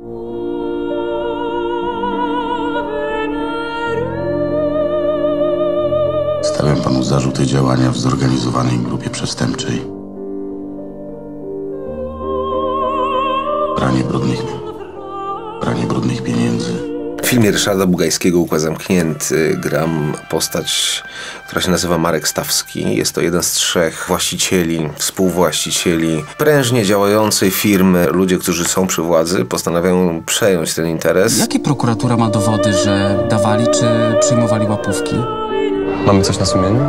Stawiam panu zarzuty działania w zorganizowanej grupie przestępczej. Pranie brudnych pieniędzy. W filmie Ryszarda Bugajskiego Układ Zamknięty gram postać, która się nazywa Marek Stawski. Jest to jeden z 3 właścicieli, współwłaścicieli prężnie działającej firmy. Ludzie, którzy są przy władzy, postanawiają przejąć ten interes. Jakie prokuratura ma dowody, że dawali czy przyjmowali łapówki? Mamy coś na sumieniu?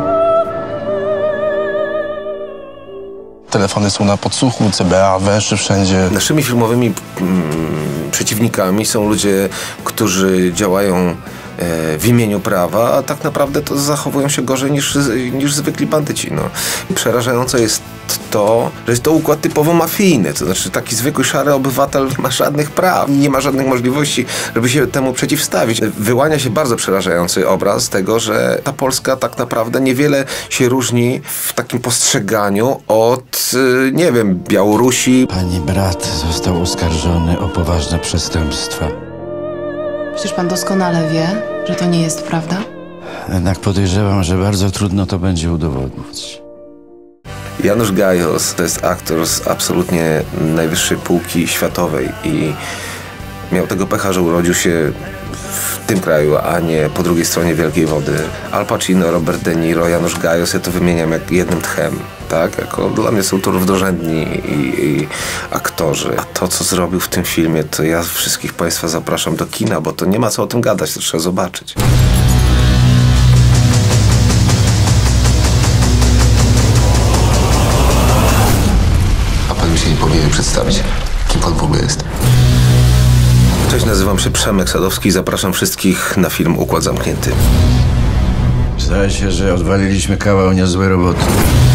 Telefony są na podsłuchu, CBA węszy wszędzie. Naszymi filmowymi przeciwnikami są ludzie, którzy działają w imieniu prawa, a tak naprawdę to zachowują się gorzej niż zwykli bandyci. No. Przerażające jest to, że jest to układ typowo mafijny, to znaczy taki zwykły szary obywatel nie ma żadnych praw, nie ma żadnych możliwości, żeby się temu przeciwstawić. Wyłania się bardzo przerażający obraz tego, że ta Polska tak naprawdę niewiele się różni w takim postrzeganiu od, nie wiem, Białorusi. Pani brat został oskarżony o poważne przestępstwa. Przecież pan doskonale wie, że to nie jest prawda. Jednak podejrzewam, że bardzo trudno to będzie udowodnić. Janusz Gajos to jest aktor z absolutnie najwyższej półki światowej i miał tego pecha, że urodził się w tym kraju, a nie po drugiej stronie Wielkiej Wody. Al Pacino, Robert De Niro, Janusz Gajos, ja to wymieniam jak jednym tchem, tak? Jako dla mnie są to równorzędni i aktorzy. A to, co zrobił w tym filmie, to ja wszystkich państwa zapraszam do kina, bo to nie ma co o tym gadać, to trzeba zobaczyć. A pan mi się nie powinien przedstawić, kim pan w ogóle jest. Cześć, nazywam się Przemek Sadowski i zapraszam wszystkich na film Układ Zamknięty. Zdaje się, że odwaliliśmy kawał niezłej roboty.